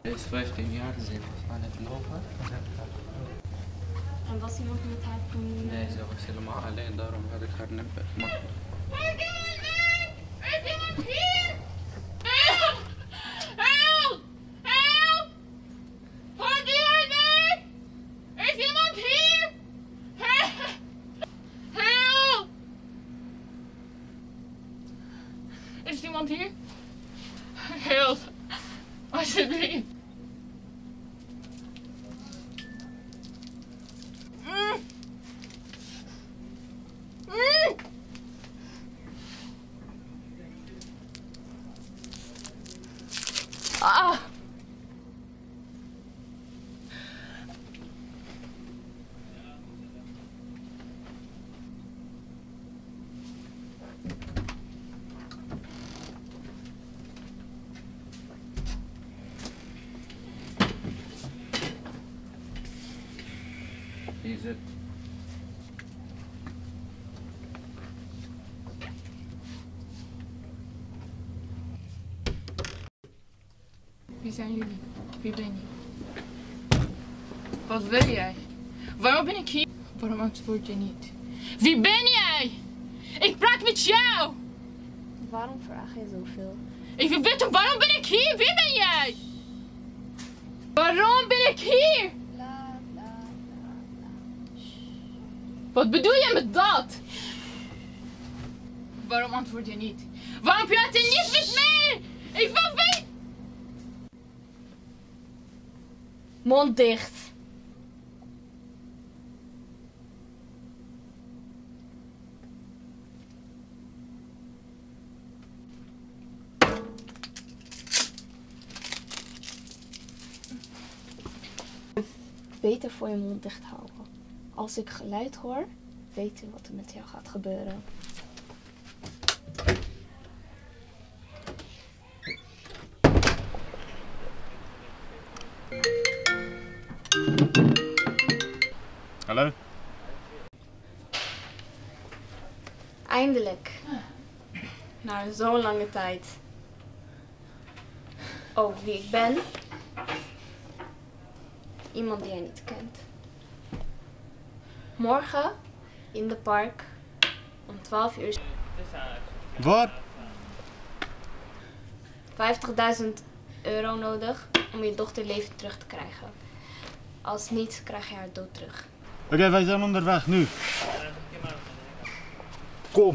Hij is 15 jaar, ze is aan het lopen. En was iemand met haar toen? Nee, ze was helemaal alleen, daarom had ik haar net makkelijk. Er is iemand hier! Help! Help! Help! Hoort u haar niet? Er is iemand hier! Help! Is iemand hier? Help! Alsjeblieft! Ah! Wie is het? Wie zijn jullie? Wie ben je? Wat wil jij? Waarom ben ik hier? Waarom antwoord je niet? Wie ben jij? Ik praat met jou! Waarom vraag je zoveel? Ik wil weten, waarom ben ik hier? Wie ben jij? Waarom ben ik hier? Wat bedoel je met dat? Waarom antwoord je niet? Waarom praat je niet met mij? Ik wil weten! Mond dicht. Beter voor je mond dicht houden. Als ik geluid hoor, weet je wat er met jou gaat gebeuren. Hallo? Eindelijk. Na zo'n lange tijd. Oh, wie ik ben? Iemand die jij niet kent. Morgen in de park om 12 uur. Waar? €50.000 nodig om je dochter leven terug te krijgen. Als niet, krijg je haar dood terug. Oké, wij zijn onderweg nu. Kom.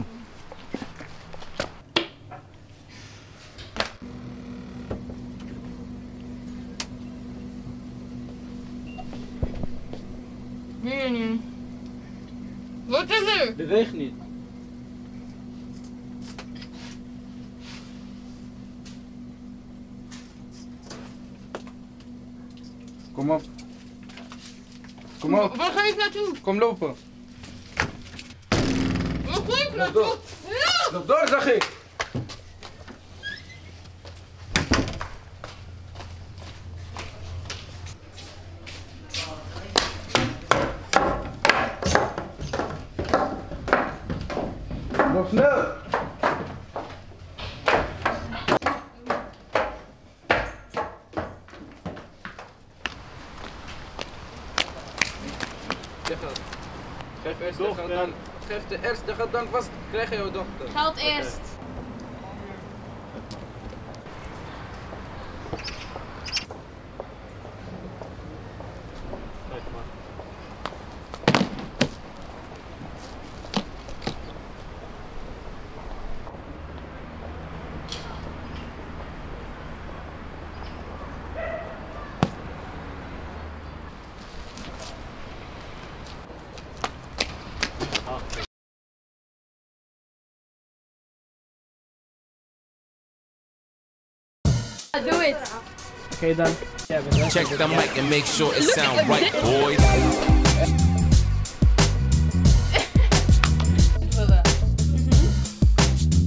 Hier nu. Wat is er? Beweeg niet. Kom op. Kom op. Waar ga ik naartoe? Kom lopen. Waar ga ik Loop naartoe? door. Loop door, zeg ik. Loop snel. Geef eerst de gedank. Geef de eerste gedank, was krijg je jouw dochter. Geld eerst. Doe het. Oké dan. Check the mic and make sure it sound right, boys.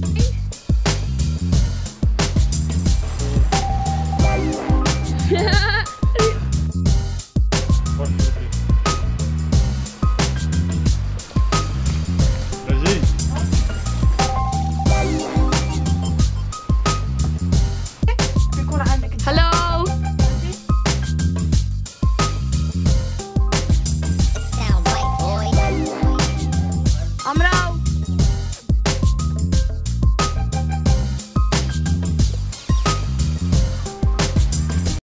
Ja.